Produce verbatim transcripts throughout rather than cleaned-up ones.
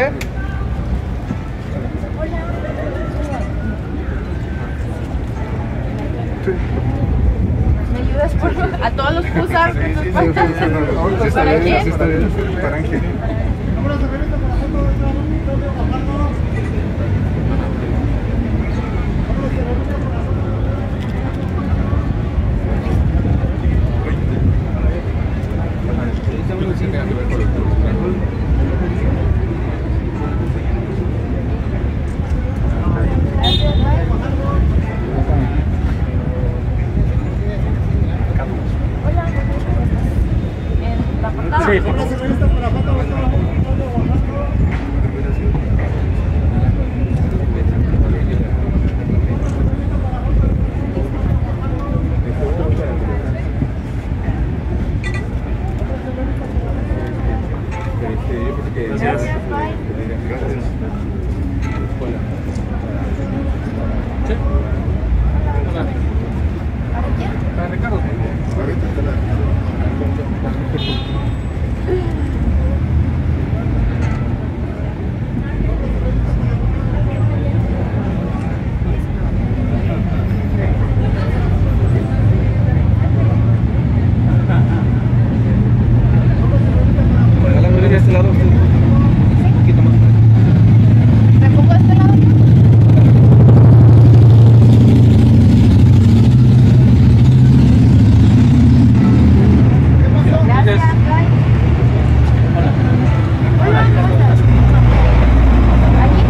¿eh? ¿Me ayudas por a todos los pusar que nos faltan? ¿Para quién? Para Ángel. Sí. Gracias, bye. ¿Para quién? Para Ricardo. Regálamelo de este lado. Un poquito más. ¿Me pongo de este lado? Gracias, bye. Hola. Hola, ¿cómo estás? ¿Aquí?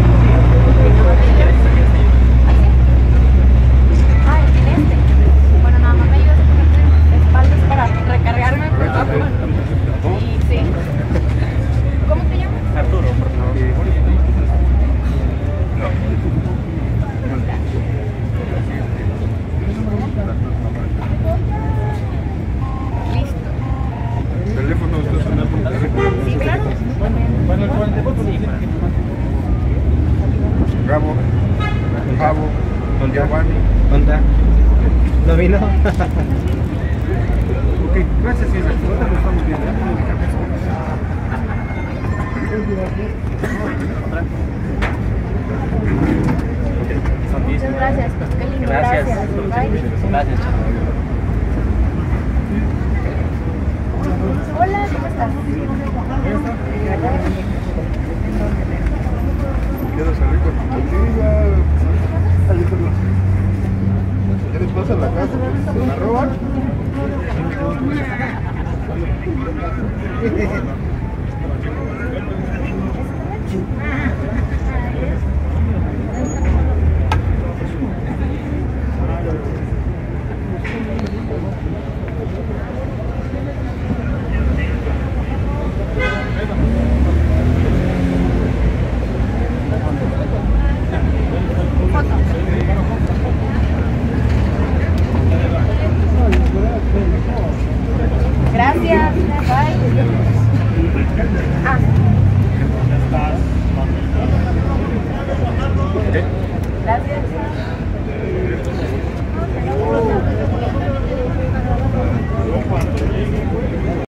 ¿Así? Ay, en este. Bueno, nada más me ayudas a ponerte espaldas para recargarme, por favor. Y sí. ¿Cómo te llamas? Arturo, por favor. Listo. Teléfono está sonando. Sí, claro. Bueno, el cuarenta y cuatro, sí. Gabo. Gabo. Don Giovanni. ¿Dónde? ¿No vino? Ok, gracias, Isra. Ahorita lo estamos viendo. Muchas gracias. Qué lindo. Gracias. Bye. Gracias. Hola, ¿cómo estás? Quiero salir con tu botella. Ya les pasa a la casa, se la roban. Gracias. Bye. Ah. Gracias.